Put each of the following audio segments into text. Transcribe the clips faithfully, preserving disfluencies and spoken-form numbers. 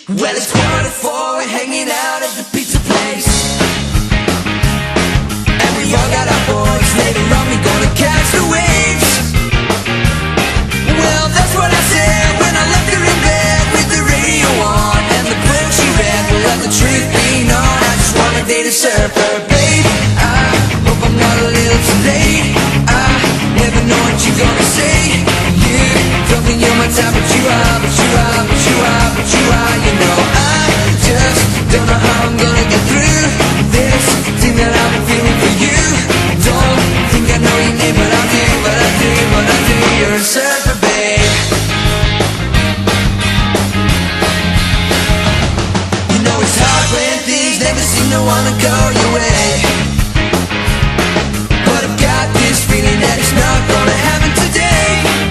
Well, it's quarter to four, we're hanging out at the pizza place, and we all got our boys. Later on we gonna catch the waves. Well, that's what I said when I left her in bed with the radio on and the book she read. Well, let the truth be known, I just wanna date a surfer, babe. I hope I'm not a little too late. I never know what you're gonna say. You don't think you're my type, but you are, but you are, but you are, but you are. You know, I just don't know how I'm gonna get through this thing that I've been feeling for you. Don't think I know your name, but I do, but I do, but I do. You're a surfer, babe. You know it's hard when things never seem to wanna go your way, but I've got this feeling that it's not gonna happen today.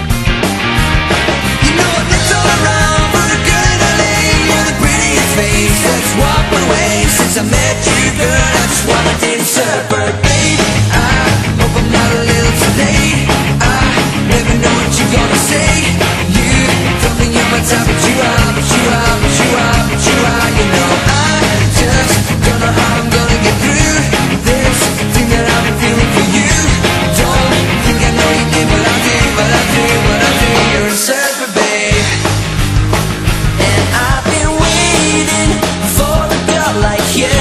You know I've looked all around for a girl in L A with a prettiest face that's walked my way since I met you, girl. I just wanna date a surfer, babe. I hope I'm not a little too late. I never know what you're gonna say. You don't think you're my type, but you are, but you are, but you are, but you are. You know I just don't know how I'm gonna get through this thing that I've been feeling for you. Don't think I know your name, but I do, but I do, but I do. You're a surfer, babe. And I've been waiting for a girl like you,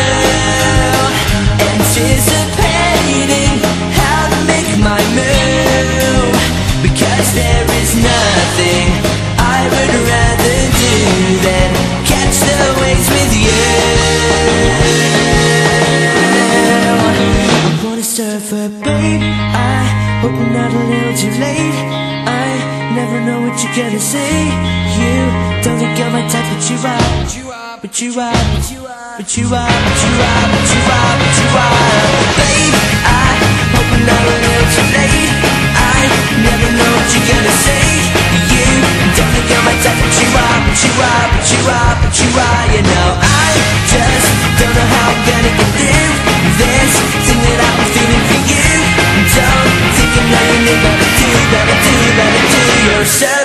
anticipating how to make my move, because there is nothing I would rather do than catch the waves with you. I wanna surfer, babe. I hope I'm not a little too late. I never know what you're gonna say. You don't think I'm my type, but you are, but you are, but you are, but you are, but you are, but you are, but you are. Babe, I hope I'm not a little too late. I never know what you're gonna say. You don't think I'm my type, but you are, but you are, but you are, but you are. You know I just don't know how I'm gonna get through this thing that I've been feeling for you. Don't think I know your name, but I do, but I do, but I do. You're so